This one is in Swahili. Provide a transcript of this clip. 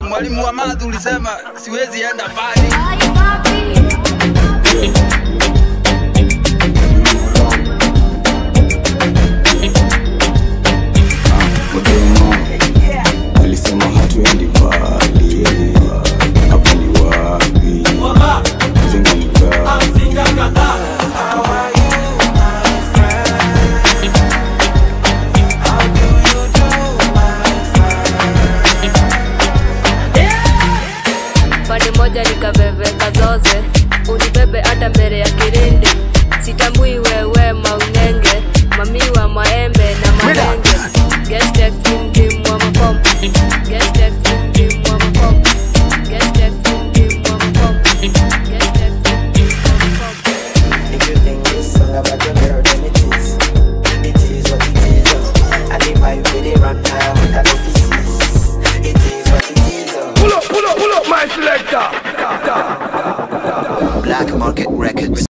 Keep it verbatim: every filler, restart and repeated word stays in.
Mwalimu wa math ulisema siwezi enda mbali. Alisema hatuendi mbali. Hapa ni wapi? Zinga nika pande moja nikabebe kazoze, unibebe hata mbele ya kirindi. Sitambui wewe maunenge, mamiwa maembe na malenge. Guess that team team wa makom. Guess that team team wa makom. Guess that team team wa makom. Guess that team team wa makom. If you think this song about your girl, then it is. It is what it is. And if I really run high with an offices, it is what it is. Pull up, pull up, pull up my selector. Black Market Records.